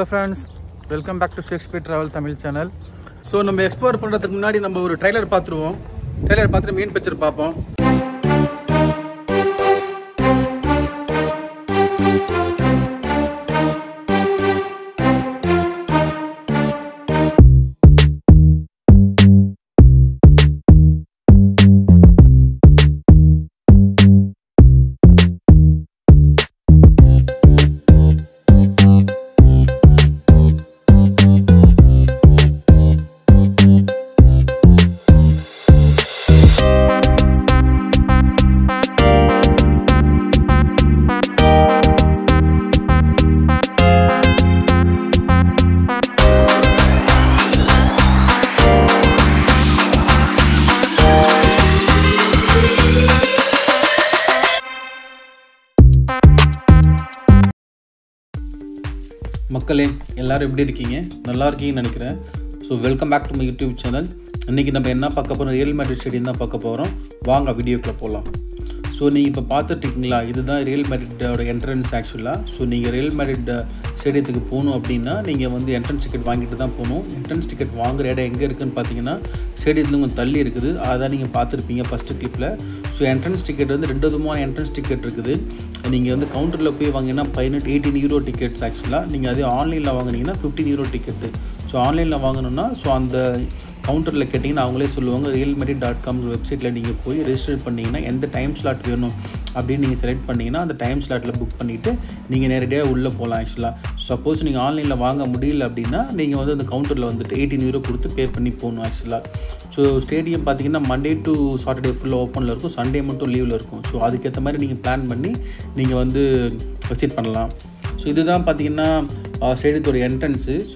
Hello friends, welcome back to Shakespeare Travel Tamil channel. So நம்ம explore பண்றதுக்கு முன்னாடி நம்ம ஒரு ட்ரைலர் பார்த்துருவோம். ட்ரைலர் பார்த்துட்டு மெயின் பிக்சர் பார்ப்போம். மக்களே எல்லாரும் எப்படி இருக்கீங்க? நல்லா இருக்கீங்கன்னு நினைக்கிறேன். So welcome back to my YouTube channel. இன்றைக்கி நம்ம என்ன பார்க்க போகிறோம்? ரியல் மேட்ரிட் ஸ்டேடியம் தான் பார்க்க போகிறோம். வாங்க வீடியோக்குள்ளே போகலாம். ஸோ நீங்கள் இப்போ பார்த்துட்ருக்கீங்களா, இதுதான் ரியல் மேட்ரிட்டோட என்ட்ரன்ஸ் ஆக்சுவலாக. ஸோ நீங்கள் ரியல் மேட்ரிட் ஸ்டேடியத்துக்கு போகணும் அப்படின்னா நீங்கள் வந்து என்ட்ரன்ஸ் டிக்கெட் வாங்கிட்டு தான் போகணும். என்ட்ரன்ஸ் டிக்கெட் வாங்குற இடம் எங்கே இருக்குதுன்னு பார்த்தீங்கன்னா ஸ்டேடியத்தில் கொஞ்சம் தள்ளி இருக்குது. அதான் நீங்கள் பார்த்துருப்பீங்க ஃபஸ்ட்டு கிளிப்பில். ஸோ என்ட்ரன்ஸ் டிக்கெட் வந்து 2 விதமான என்ட்ரன்ஸ் டிக்கெட் இருக்குது. நீங்கள் வந்து கவுண்டரில் போய் வாங்கினா 18 யூரோ டிக்கெட்ஸ் ஆக்சுவலாக. நீங்கள் அதே ஆன்லைனில் வாங்கினீங்கன்னா 15 யூரோ டிக்கெட்டு. ஸோ ஆன்லைனில் வாங்கணுன்னா ஸோ அந்த கவுண்டரில் கேட்டிங்கன்னா அவங்களே சொல்லுவாங்க. realmerit.com வெப்சைட்டில் நீங்கள் போய் ரெஜிஸ்டர் பண்ணிங்கன்னா எந்த டைம் ஸ்லாட் வேணும் அப்படின்னு நீங்கள் செலக்ட் பண்ணிங்கன்னா அந்த டைம் ஸ்லாட்டில் புக் பண்ணிவிட்டு நீங்கள் நேரடியாக உள்ளே போகலாம் ஆக்சுவலாக. சப்போஸ் நீங்கள் ஆன்லைனில் வாங்க முடியல அப்படின்னா நீங்கள் வந்து அந்த கவுண்டரில் வந்துட்டு 18 யூரோ கொடுத்து பே பண்ணி போகணும் ஆக்சுவலாக. ஸோ ஸ்டேடியம் பார்த்தீங்கன்னா மண்டே டு சாட்டர்டே ஃபுல்லாக ஓப்பனில் இருக்கும், சண்டே மட்டும் லீவில் இருக்கும். ஸோ அதுக்கேற்ற மாதிரி நீங்கள் பிளான் பண்ணி நீங்கள் வந்து விசிட் பண்ணலாம். ஸோ இதுதான் பார்த்தீங்கன்னா ஸ்டேடியத்தோட என்ட்ரன்ஸு. ஸோ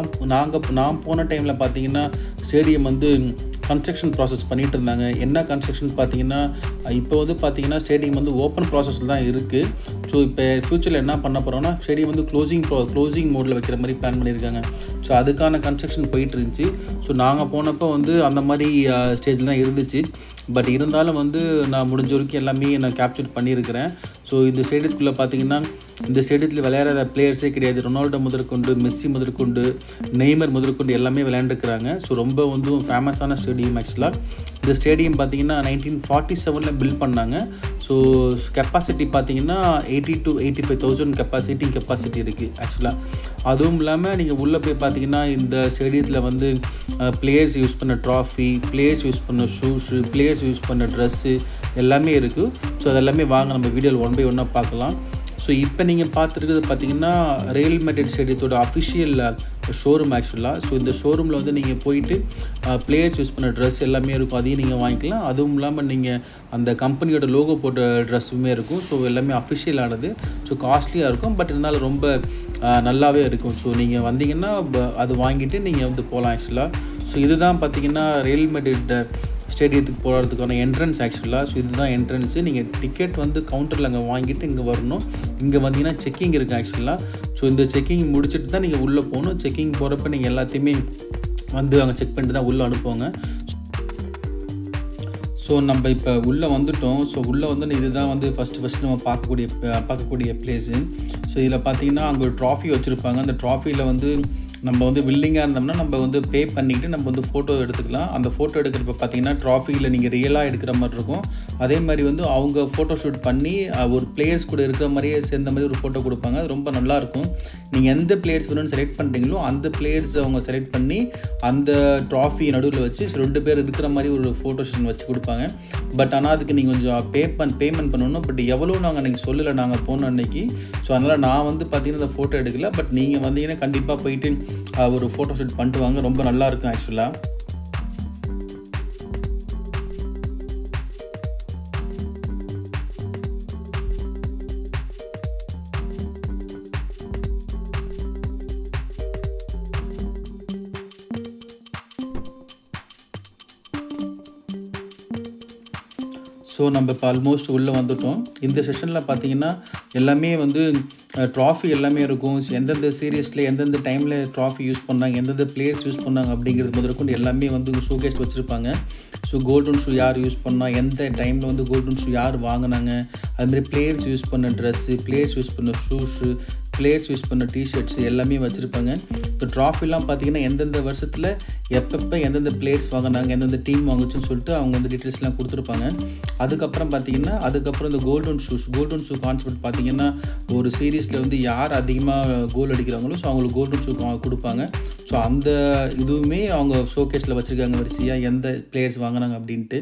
நான் போன டைமில் பார்த்தீங்கன்னா ஸ்டேடியம் வந்து கன்ஸ்ட்ரக்ஷன் ப்ராசஸ் பண்ணிகிட்டு இருந்தாங்க. என்ன கன்ஸ்ட்ரக்ஷன் பார்த்தீங்கன்னா இப்போ வந்து பார்த்தீங்கன்னா ஸ்டேடியம் வந்து ஓப்பன் ப்ராசஸில் தான் இருக்குது. ஸோ இப்போ ஃப்யூச்சரில் என்ன பண்ண போகிறோம்னா ஸ்டேடியம் வந்து க்ளோசிங் மோடில் வைக்கிற மாதிரி பிளான் பண்ணியிருக்காங்க. ஸோ அதுக்கான கன்ஸ்ட்ரக்ஷன் போயிட்டு இருந்துச்சு. ஸோ நாங்கள் போனப்போ வந்து அந்த மாதிரி ஸ்டேஜில் தான் இருந்துச்சு. பட் இருந்தாலும் வந்து நான் முடிஞ்ச வரைக்கும் எல்லாமே நான் கேப்சர் பண்ணியிருக்கிறேன். ஸோ இந்த ஸ்டேடியத்துக்குள்ளே பார்த்தீங்கன்னா இந்த ஸ்டேடியத்தில் விளையாடுற பிளேயர்ஸே கிடையாது. ரொனால்டோ முதற்கொண்டு, மெஸ்ஸி முதற்கொண்டு, நெய்மர் முதற்கொண்டு எல்லாமே விளையாண்டுருக்கிறாங்க. ஸோ ரொம்ப வந்து ஃபேமஸான ஸ்டேடியம் ஆக்சுவலாக. இந்த ஸ்டேடியம் பார்த்தீங்கன்னா 1947 பில்ட் பண்ணாங்க. ஸோ கெப்பாசிட்டி பார்த்தீங்கன்னா 80 to 85,000 கெப்பாசிட்டி இருக்குது ஆக்சுவலாக. அதுவும் இல்லாமல் நீங்கள் உள்ளே போய் பார்த்தீங்கன்னா இந்த ஸ்டேடியத்தில் வந்து பிளேயர்ஸ் யூஸ் பண்ண ட்ராஃபி, பிளேயர்ஸ் யூஸ் பண்ண ஷூஸு, பிளேயர்ஸ் யூஸ் பண்ண ட்ரெஸ்ஸு எல்லாமே இருக்குது. ஸோ அதெல்லாமே வாங்க நம்ம வீடியோவில் 1 by 1 பார்க்கலாம். ஸோ இப்போ நீங்கள் பார்த்துருக்குது பார்த்தீங்கன்னா ரியல் மேட்ரிட் ஸ்டேடியத்தோட அஃபிஷியல் ஷோரூம் ஆக்சுவலாக. ஸோ இந்த ஷோரூமில் வந்து நீங்கள் போயிட்டு பிளேயர்ஸ் யூஸ் பண்ண ட்ரெஸ் எல்லாமே இருக்கும், அதையும் நீங்கள் வாங்கிக்கலாம். அதுவும் இல்லாமல் நீங்கள் அந்த கம்பெனியோட லோகோ போட்ட ட்ரெஸ்ஸுமே இருக்கும். ஸோ எல்லாமே அஃபிஷியலானது. ஸோ காஸ்ட்லியாக இருக்கும், பட் இருந்தாலும் ரொம்ப நல்லாவே இருக்கும். ஸோ நீங்கள் வந்தீங்கன்னா அது வாங்கிட்டு நீங்கள் வந்து போகலாம் ஆக்சுவலாக. ஸோ இதுதான் பார்த்தீங்கன்னா ரியல் மேட்ரிட் ஸ்டேடியத்துக்கு போகிறதுக்கான என்ட்ரன்ஸ் ஆக்சுவலாக. ஸோ இதுதான் என்ட்ரன்ஸு. நீங்கள் டிக்கெட் வந்து கவுண்டரில் அங்கே வாங்கிட்டு இங்கே வரணும். இங்கே வந்தீங்கன்னா செக்கிங் இருக்குது ஆக்சுவலாக. ஸோ இந்த செக்கிங் முடிச்சுட்டு தான் நீங்கள் உள்ளே போகணும். செக்கிங் போகிறப்ப நீங்கள் எல்லாத்தையுமே வந்து அங்கே செக் பண்ணிட்டு தான் உள்ளே அனுப்புவாங்க. ஸோ நம்ம இப்போ உள்ளே வந்துவிட்டோம். ஸோ உள்ளே வந்து இதுதான் வந்து ஃபஸ்ட்டு நம்ம பார்க்கக்கூடிய பிளேஸு. ஸோ இதில் பார்த்தீங்கன்னா அங்கே ஒரு ட்ராஃபி வச்சுருப்பாங்க. அந்த ட்ராஃபியில் வந்து நம்ம வந்து வில்லிங்காக இருந்தோம்னா நம்ம வந்து பே பண்ணிக்கிட்டு நம்ம வந்து ஃபோட்டோ எடுத்துக்கலாம். அந்த ஃபோட்டோ எடுக்கிறப்ப பார்த்தீங்கன்னா ட்ராஃபியில் நீங்கள் ரியலாக எடுக்கிற மாதிரி இருக்கும். அதே மாதிரி வந்து அவங்க ஃபோட்டோ ஷூட் பண்ணி ஒரு பிளேயர்ஸ் கூட இருக்கிற மாதிரியே சேர்ந்த மாதிரி ஒரு ஃபோட்டோ கொடுப்பாங்க. அது ரொம்ப நல்லாயிருக்கும். நீங்கள் எந்த பிளேயர்ஸ் வேணும்னு செலக்ட் பண்ணுறீங்களோ அந்த பிளேயர்ஸ் அவங்க செலக்ட் பண்ணி அந்த ட்ராஃபி நடுவில் வச்சு 2 பேர் இருக்கிற மாதிரி ஒரு ஃபோட்டோ செஷன் வச்சு கொடுப்பாங்க. பட் ஆனால் அதுக்கு நீங்கள் கொஞ்சம் பேமெண்ட் பண்ணணும். பட் எவ்வளோ நாங்கள் அன்றைக்கி சொல்லலை நாங்கள் போன அன்றைக்கி. ஸோ அதனால் நான் வந்து பார்த்தீங்கன்னா அந்த ஃபோட்டோ எடுக்கல. பட் நீங்கள் வந்தீங்கன்னா கண்டிப்பாக போயிட்டு ஒரு ஃபோட்டோ ஷூட் பண்ணிட்டு வாங்க. ரொம்ப நல்லாயிருக்கும் ஆக்சுவலாக. ஸோ நம்ம இப்போ ஆல்மோஸ்ட் உள்ளே வந்துவிட்டோம். இந்த செஷனில் பார்த்தீங்கன்னா எல்லாமே வந்து ட்ராஃபி எல்லாமே இருக்கும். எந்தெந்த சீரியஸில் எந்தெந்த டைமில் ட்ராஃபி யூஸ் பண்ணாங்க, எந்தெந்த பிளேயர்ஸ் யூஸ் பண்ணாங்க அப்படிங்கிறது முதற்கொண்டு எல்லாமே வந்து ஷோகேஸ் வச்சுருப்பாங்க. ஸோ கோல்டன் ஷூ யார் யூஸ் பண்ணால், எந்த டைமில் வந்து கோல்டன் ஷூ யார் வாங்கினாங்க, அதுமாதிரி பிளேயர்ஸ் யூஸ் பண்ண ட்ரெஸ்ஸு, பிளேயர்ஸ் யூஸ் பண்ண ஷூஸு, பிளேயர்ஸ் யூஸ் பண்ண டிஷர்ட்ஸ் எல்லாமே வச்சுருப்பாங்க. இப்போ ட்ராஃபிலாம் பார்த்தீங்கன்னா எந்தெந்த வருஷத்தில் எப்பப்போ எந்தெந்த பிளேயர்ஸ் வாங்கினாங்க, எந்தெந்த டீம் வாங்குச்சுன்னு சொல்லிட்டு அவங்க வந்து டீட்டெயில்ஸ்லாம் கொடுத்துருப்பாங்க. அதுக்கப்புறம் பார்த்தீங்கன்னா இந்த கோல்டன் ஷூ கான்செப்ட் பார்த்தீங்கன்னா ஒரு சீரீஸில் வந்து யார் அதிகமாக கோல் அடிக்கிறாங்களோ ஸோ அவங்களுக்கு கோல்டன் ஷூ கொடுப்பாங்க. ஸோ அந்த இதுவுமே அவங்க ஷோகேஸில் வச்சுருக்காங்க வரிசையாக எந்த பிளேயர்ஸ் வாங்கினாங்க அப்படின்ட்டு.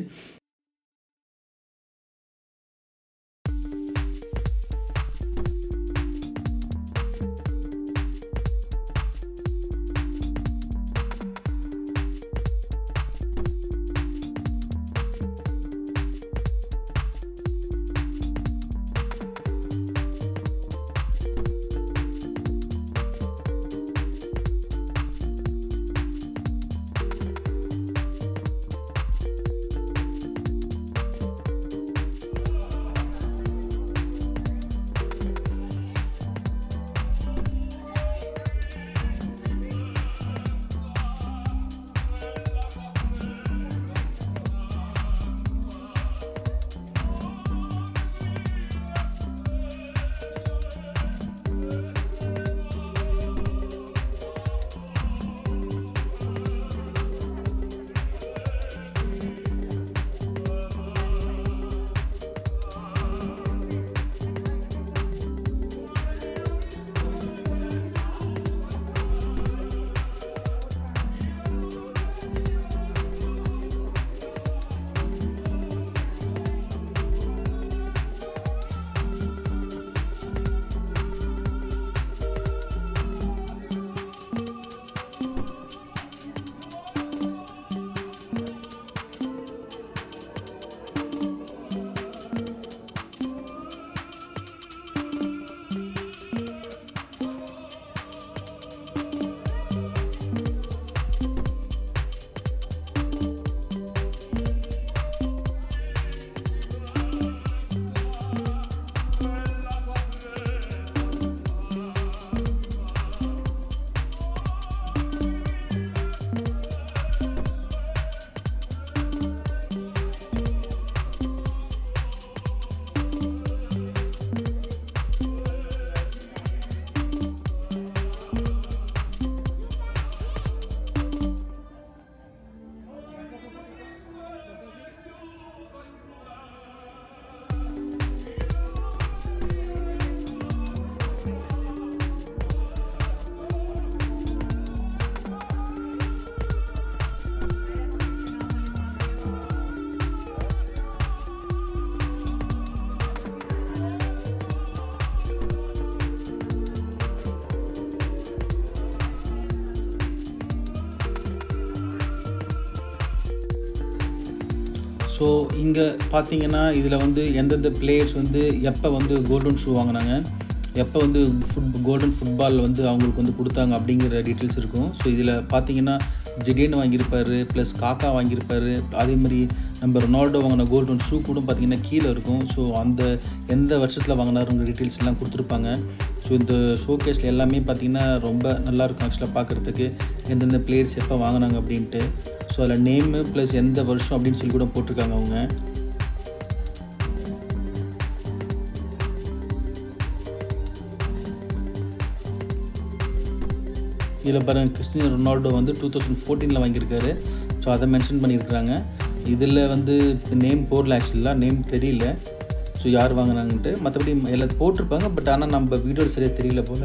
ஸோ இங்கே பார்த்தீங்கன்னா இதில் வந்து எந்தெந்த பிளேயர்ஸ் வந்து எப்போ வந்து கோல்டன் ஷூ வாங்கினாங்க, எப்போ வந்து கோல்டன் ஃபுட்பால் வந்து அவங்களுக்கு வந்து கொடுத்தாங்க அப்படிங்கிற டீட்டெயில்ஸ் இருக்கும். ஸோ இதில் பார்த்தீங்கன்னா ஜிடேன் வாங்கியிருப்பார், ப்ளஸ் காக்கா வாங்கியிருப்பார். அதேமாதிரி நம்ம ரொனால்டோ வாங்கின கோல்டன் ஷூ கூட பார்த்திங்கன்னா கீழே இருக்கும். ஸோ அந்த எந்த வருஷத்தில் வாங்கினாருங்கிற டீட்டெயில்ஸ் எல்லாம் கொடுத்துருப்பாங்க. ஸோ இந்த ஷோகேஸில் எல்லாமே பார்த்திங்கன்னா ரொம்ப நல்லாயிருக்கும் ஆக்சுவலாக பார்க்குறதுக்கு, எந்தெந்த பிளேயர்ஸ் எப்போ வாங்கினாங்க அப்படின்ட்டு. ஸோ அதில் நேமு ப்ளஸ் எந்த வருஷம் அப்படின்னு சொல்லி கூட போட்டிருக்காங்க அவங்க. இதில் பாருங்கள் கிறிஸ்டியானோ ரொனால்டோ வந்து 2014 வாங்கியிருக்காரு. ஸோ அதை மென்ஷன் பண்ணியிருக்கிறாங்க. இதில் வந்து நேம் போடல, ஆக்சுவலாக நேம் தெரியல ஸோ யார் வாங்கினாங்கன்ட்டு. மற்றபடி எல்லாம் போட்டிருப்பாங்க, பட் ஆனால் நம்ம வீடியோ சரியாக தெரியல போல்.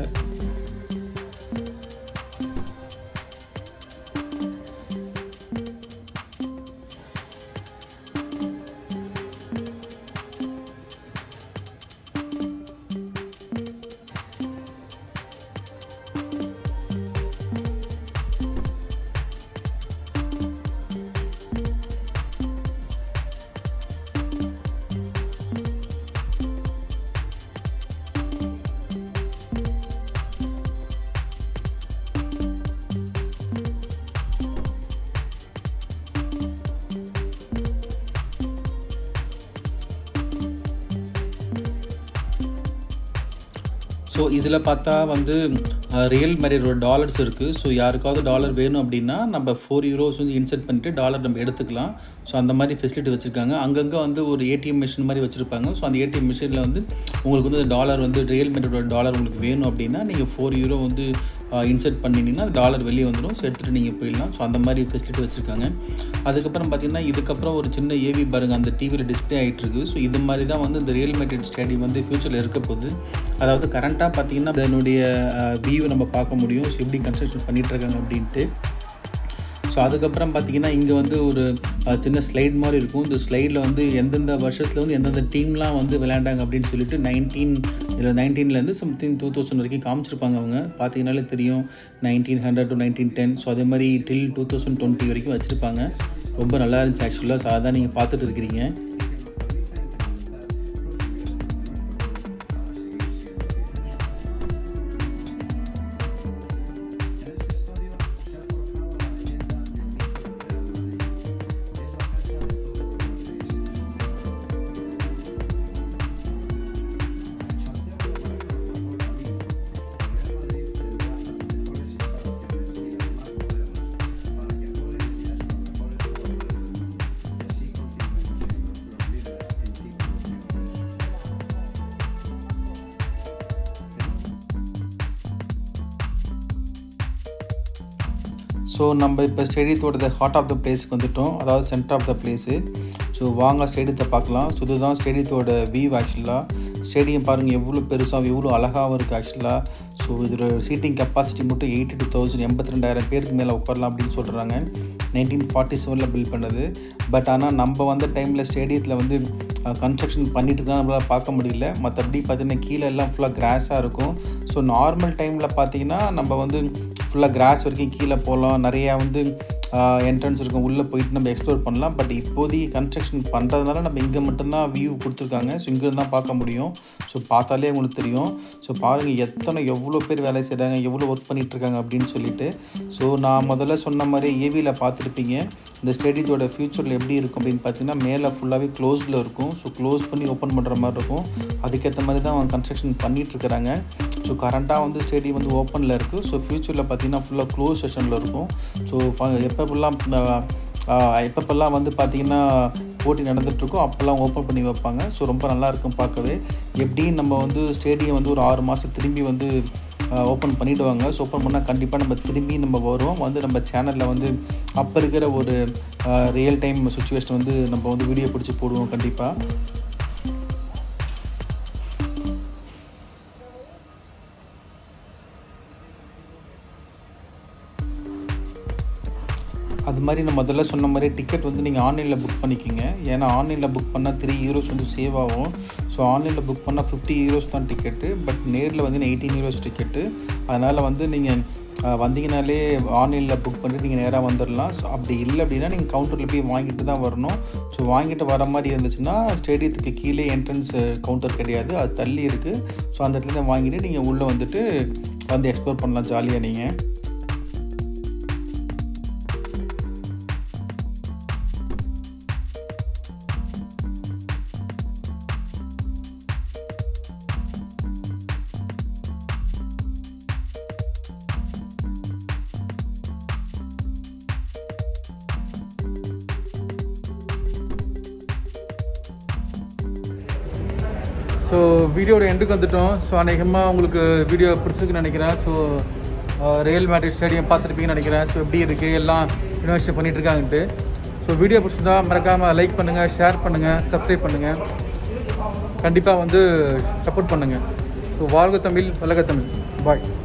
ஸோ இதில் பார்த்தா வந்து ரியல் மேரியோட டாலர்ஸ் இருக்குது. ஸோ யாருக்காவது டாலர் வேணும் அப்படின்னா நம்ம €4 வந்து இன்செர்ட் பண்ணிவிட்டு டாலர் நம்ம எடுத்துக்கலாம். ஸோ அந்த மாதிரி ஃபெசிலிட்டி வச்சுருக்காங்க. அங்கங்கே வந்து ஒரு ஏடிஎம் மிஷின் மாதிரி வச்சுருப்பாங்க. ஸோ அந்த ஏடிஎம் மிஷினில் வந்து உங்களுக்கு வந்து டாலர் வந்து ரியல் மேட்ரிட்டோட டாலர் உங்களுக்கு வேணும் அப்படின்னா நீங்கள் €4 வந்து இன்சர்ட் பண்ணிங்கன்னா டாலர் வெளியே வந்துடும். ஸோ எடுத்துகிட்டு நீங்கள் போயிடலாம். ஸோ அந்த மாதிரி ஃபெசிலிட்டி வச்சுருக்காங்க. அதுக்கப்புறம் பார்த்திங்கன்னா இதுக்கப்புறம் ஒரு சின்ன ஏவி பாருங்கள் அந்த டிவியில் டிஸ்பிளே ஆகிட்டுருக்கு. ஸோ இது மாதிரி தான் வந்து இந்த ரியல் மேட்ரிட் ஸ்டேடியம் வந்து ஃப்யூச்சரில் இருக்க போகுது. அதாவது கரண்ட்டாக பார்த்திங்கன்னா அதனுடைய வியூவை நம்ம பார்க்க முடியும். ஸோ எப்படி கன்ஸ்ட்ரக்ஷன் பண்ணிகிட்ருக்காங்க அப்படின்ட்டு. ஸோ அதுக்கப்புறம் பார்த்திங்கன்னா இங்கே வந்து ஒரு சின்ன ஸ்லைட் மாதிரி இருக்கும். இந்த ஸ்லைடில் வந்து எந்தெந்த வருஷத்தில் வந்து எந்தெந்த டீம்லாம் வந்து விளையாண்டாங்க அப்படின்னு சொல்லிட்டு 1919 சம்திங் 2000 வரைக்கும் காமிச்சிருப்பாங்க. அவங்க பார்த்தீங்கன்னாலே தெரியும் 1900 to 1910. ஸோ அதே மாதிரி டில் 2020 வரைக்கும் வச்சுருப்பாங்க. ரொம்ப நல்லா இருந்துச்சு ஆக்சுவலாக. ஸோ அதான் நீங்கள் பார்த்துட்டு இருக்கிறீங்க. ஸோ நம்ம இப்போ ஸ்டேடியத்தோட ஹார்ட் ஆஃப் த பிளேஸுக்கு வந்துவிட்டோம். அதாவது centre of the place. So வாங்க ஸ்டேடியத்தை பார்க்கலாம். ஸோ இதுதான் ஸ்டேடியத்தோட வியூ ஆக்சுவலாக. ஸ்டேடியம் பாருங்கள் எவ்வளோ பெருசாகவும் எவ்வளோ அழகாகவும் இருக்குது ஆக்சுவலாக. ஸோ இதோட சீட்டிங் கெப்பாசிட்டி மட்டும் 82,000 82,000 பேருக்கு மேலே உட்காரலாம் அப்படின்னு சொல்கிறாங்க. 1947 பில்ட் பண்ணது. பட் ஆனால் நம்ம வந்த டைமில் ஸ்டேடியத்தில் வந்து கன்ஸ்ட்ரக்ஷன் பண்ணிட்டு தான் நம்மளால் பார்க்க முடியல. மற்றபடி பார்த்திங்கன்னா கீழே எல்லாம் ஃபுல்லாக கிராஸாக இருக்கும். ஸோ நார்மல் டைமில் பார்த்திங்கன்னா நம்ம வந்து ஃபுல்லாக கிராஸ் வரைக்கும் கீழே போகலாம். நிறையா வந்து என்ட்ரன்ஸ் இருக்கும். உள்ளே போயிட்டு நம்ம எக்ஸ்ப்ளோர் பண்ணலாம். பட் இப்போதைக்கு கன்ஸ்ட்ரக்ஷன் பண்ணுறதுனால நம்ம இங்கே மட்டும்தான் வியூ கொடுத்துருக்காங்க. ஸோ இங்கே தான் பார்க்க முடியும். ஸோ பார்த்தாலே உங்களுக்கு தெரியும். ஸோ பாருங்கள் எவ்வளோ பேர் வேலை செய்கிறாங்க, எவ்வளோ ஒர்க் பண்ணிகிட்ருக்காங்க அப்படின்னு சொல்லிட்டு. ஸோ நான் முதல்ல சொன்ன மாதிரி ஏவியில் பார்த்துருப்பீங்க. இந்த ஸ்டேடியத்தோட ஃப்யூச்சரில் எப்படி இருக்கும் அப்படின்னு பார்த்தீங்கன்னா மேலே ஃபுல்லாகவே க்ளோஸில் இருக்கும். ஸோ க்ளோஸ் பண்ணி ஓப்பன் பண்ணுற மாதிரி இருக்கும். அதுக்கேற்ற மாதிரி தான் அவங்க கன்ஸ்ட்ரக்ஷன் பண்ணிகிட்ருக்கிறாங்க. ஸோ கரண்ட்டாக வந்து ஸ்டேடியம் வந்து ஓப்பனில் இருக்குது. ஸோ ஃப்யூச்சரில் பார்த்திங்கன்னா ஃபுல்லாக க்ளோஸ் செஷனில் இருக்கும். ஸோ எப்பப்பெல்லாம் வந்து பார்த்திங்கன்னா போட்டி நடந்துகிட்ருக்கோ அப்போல்லாம் ஓப்பன் பண்ணி வைப்பாங்க. ஸோ ரொம்ப நல்லாயிருக்கும் பார்க்கவே. எப்படியும் நம்ம வந்து ஸ்டேடியம் வந்து ஒரு 6 மாதம் திரும்பி வந்து ஓப்பன் பண்ணிவிடுவாங்க. ஸோ ஓப்பன் பண்ணால் கண்டிப்பாக நம்ம திரும்பி நம்ம வருவோம். வந்து நம்ம சேனலில் வந்து அப்போ இருக்கிற ஒரு ரியல் டைம் சுச்சுவேஷன் வந்து நம்ம வந்து வீடியோ பிடிச்சி போடுவோம் கண்டிப்பாக. அது மாதிரி நான் முதல்ல சொன்ன மாதிரி டிக்கெட் வந்து நீங்கள் ஆன்லைனில் புக் பண்ணிக்கிங்க. ஏன்னா ஆன்லைனில் புக் பண்ணால் €3 வந்து சேவ் ஆகும். ஸோ ஆன்லைனில் புக் பண்ணால் €50 தான் டிக்கெட்டு. பட் நேரில் வந்து €18 டிக்கெட்டு. அதனால் வந்து நீங்கள் வந்தீங்கனாலே ஆன்லைனில் புக் பண்ணிட்டு நீங்கள் நேராக வந்துடலாம். ஸோ அப்படி இல்லை அப்படின்னா நீங்கள் கவுண்டரில் போய் வாங்கிட்டு தான் வரணும். ஸோ வாங்கிட்டு வர மாதிரி இருந்துச்சுன்னா ஸ்டேடியத்துக்கு கீழே என்ட்ரன்ஸ் கவுண்டர் கிடையாது, அது தள்ளி இருக்குது. ஸோ அந்த இடத்துல வாங்கிட்டு நீங்கள் உள்ளே வந்துட்டு வந்து எக்ஸ்ப்ளோர் பண்ணலாம் ஜாலியாக நீங்கள். ஸோ வீடியோட எண்டுக்கு வந்துவிட்டோம். ஸோ அநேகமாக உங்களுக்கு வீடியோ பிடிச்சிருக்குன்னு நினைக்கிறேன். ஸோ ரியல் மேட்ரிட் ஸ்டேடியம் பார்த்துருப்பீங்கன்னு நினைக்கிறேன். ஸோ எப்படி இருக்குது எல்லாம் இன்வெஸ்ட் பண்ணிகிட்ருக்காங்கன்ட்டு. ஸோ வீடியோ பிடிச்சிருந்தா மறக்காமல் லைக் பண்ணுங்கள், ஷேர் பண்ணுங்கள், சப்ஸ்கிரைப் பண்ணுங்கள். கண்டிப்பாக வந்து சப்போர்ட் பண்ணுங்கள். ஸோ வாழ்க தமிழ், வளர்க தமிழ். பாய்.